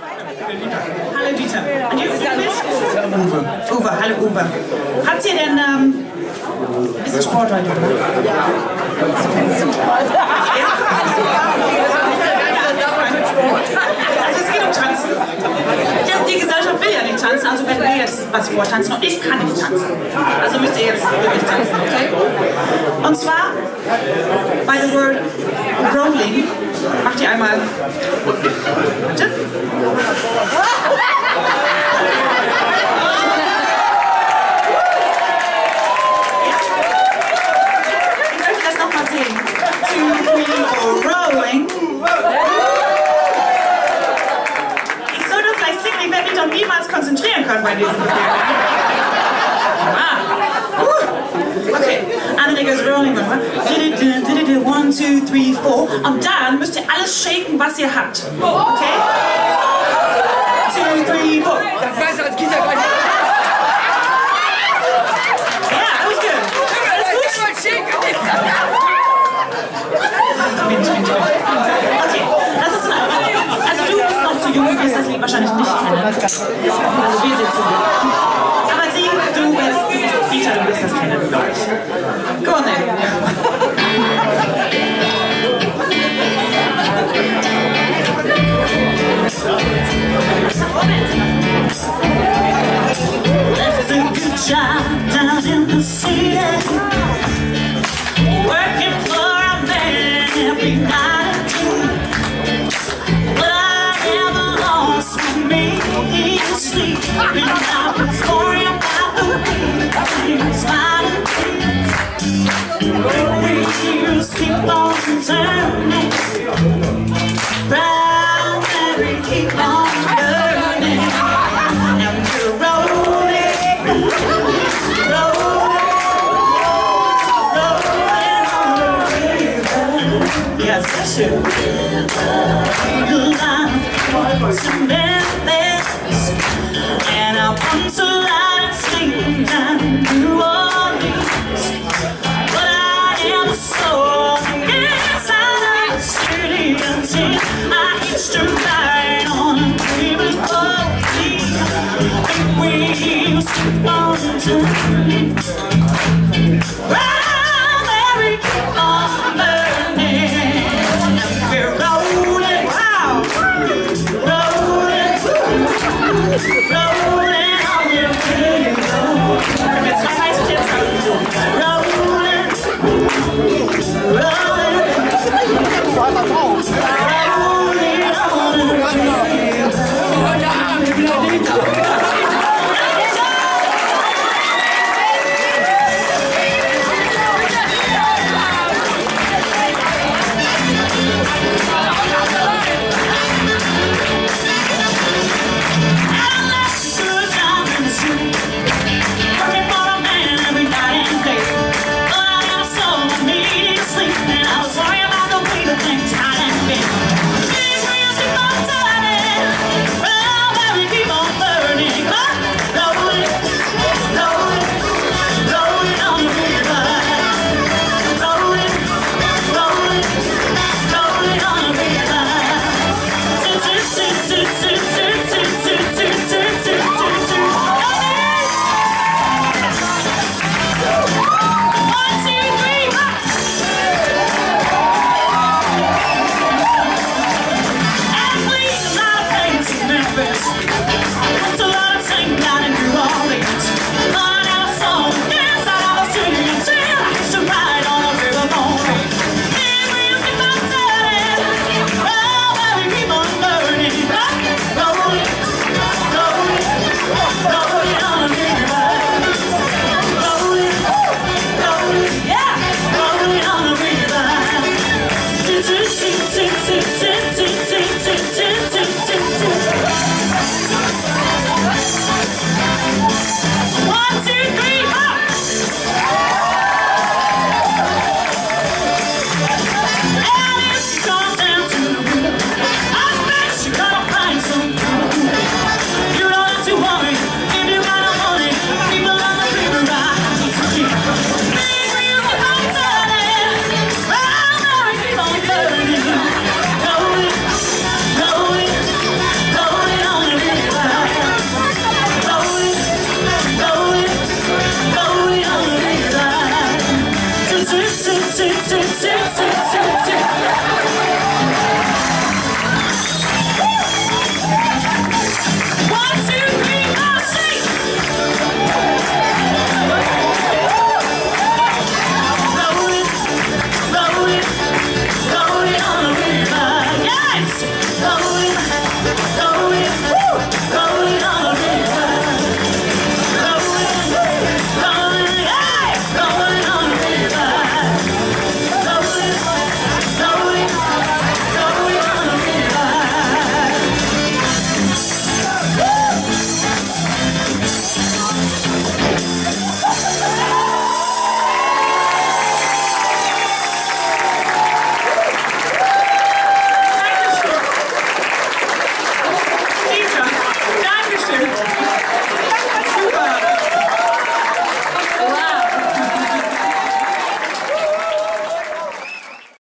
Hallo Dieter. Und you Uwe. Uwe, hallo Uwe. Habt ihr denn, ist es Sport heute? Ja. Also es geht um Tanzen. Die Gesellschaft will ja nicht tanzen, also werden wir jetzt was vortanzen und ich kann nicht tanzen. Also müsst ihr jetzt wirklich tanzen, okay? Und zwar, by the word rolling, macht ihr einmal, bitte? Ich möchte das nochmal sehen. 2, 3, 4, rolling. Ich sollte vielleicht singen, ich werde mich doch niemals konzentrieren können bei diesem Befehl. Okay, Anrega is rolling. 1, 2, 3, 4. Und dann müsst ihr alles shaken, was ihr habt. Okay? 2, 3, 4. Das weiß als Kita gleich. Ja, alles gut. Alles gut. Okay, das ist also du bist noch zu jung, du wirst das Lied wahrscheinlich nicht kennen. Also wir sind zu jung. Aber sie, du bist, Dieter, du wirst das kennen, glaube ich. Go on then. Left a good job down in the city, working for a man every night and day. But I never lost me sleep, and I was worried about the way things might be. The wheels keep on turning, round and keep on burning, and we're rolling, rolling on the river. Yes, I should. The line to Memphis, and I want to lie and sleep down New Orleans, but I am so inside of the city until I hitched a ride on a dreaming boat. And we used to go to